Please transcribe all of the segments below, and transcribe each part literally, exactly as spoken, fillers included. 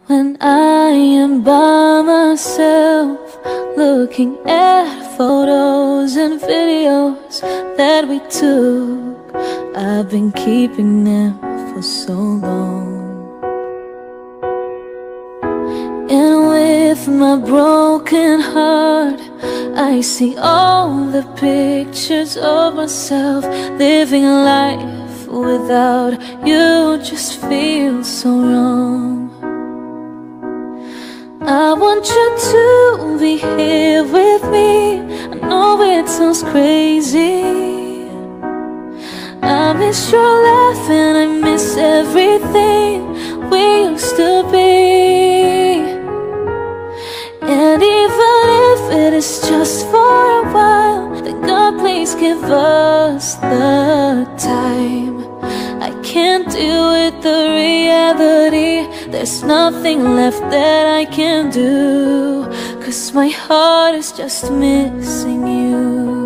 When I am by myself, looking at photos and videos that we took, I've been keeping them for so long. And with my broken heart, I see all the pictures of myself living life without you just feels so wrong. I want you to be here with me. I know it sounds crazy. I miss your laugh and I miss everything we used to be. And even if it is just for a while, then God please give us the time. I can't deal with the reality. There's nothing left that I can do, 'cause my heart is just missing you.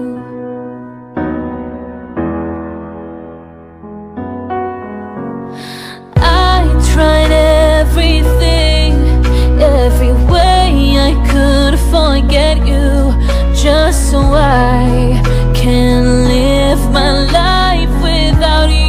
I tried everything, every way I could forget you, just so I can live my life without you.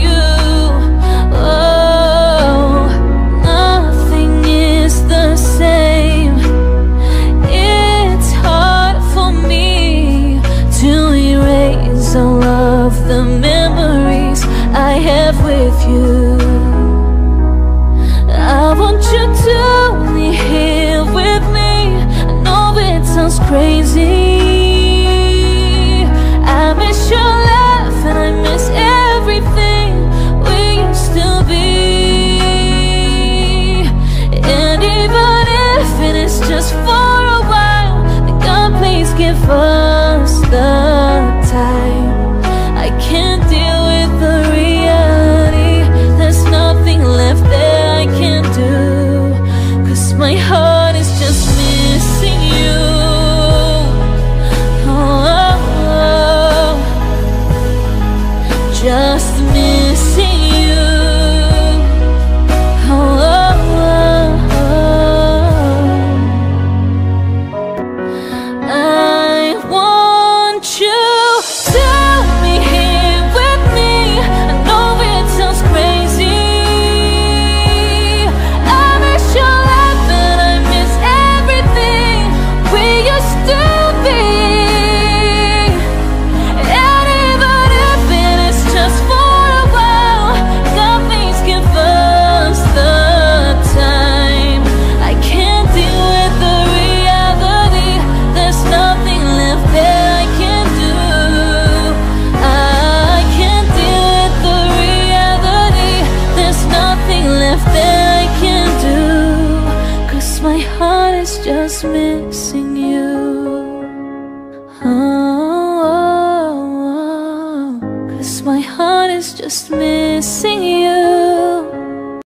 All of the memories I have with you, I want you to be here with me. I know it sounds crazy. I miss your laugh and I miss everything we used to be. And even if it is just for a while, then God please give us the time. I can't deal with the reality. There's nothing left that I can do, 'cause my heart is just missing you. Oh, oh, oh. Just missing you. Oh, oh, oh. I want you to be here with me. I know it sounds crazy. I miss your laugh and I miss everything we used to be. And even if it is just for a while, God please give us the time. I can't deal with the reality. There's nothing left that I can do. I can't deal with the reality. There's nothing left that I can do, 'cause my heart is just missing you. Oh, 'cause my heart is just missing you.